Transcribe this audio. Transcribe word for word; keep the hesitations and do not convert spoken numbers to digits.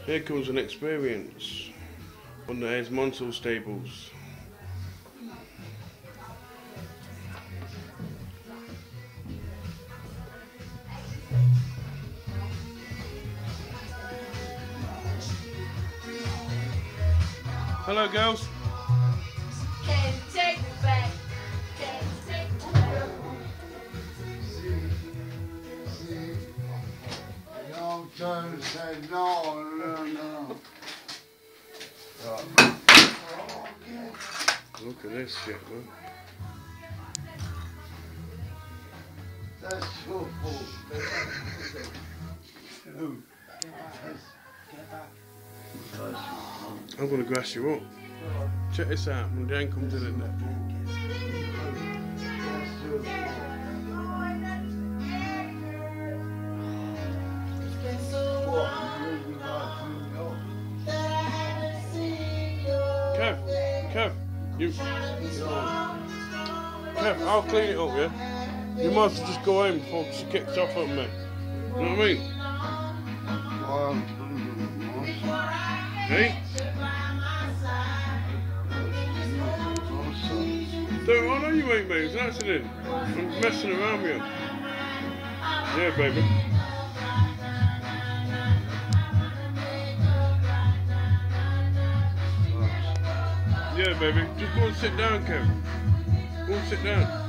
Here comes an experience on the Hayes Monsell stables. Hello, girls. Can you take me back? Can you take me back? Young Jones said no, no, no. Right. Look at this shit, man. That's your fault. I'm gonna grass you up. Check this out, and then come to the net. Kev, Kev, you. Kev, I'll clean it up, yeah? You might as well just go home before she kicks off at me. You know what I mean? Hey? Don't, I know you ain't, mate. It's an accident. I'm messing around with you. Yeah, baby. Yeah, baby. Just go and sit down, Kev. Go and sit down.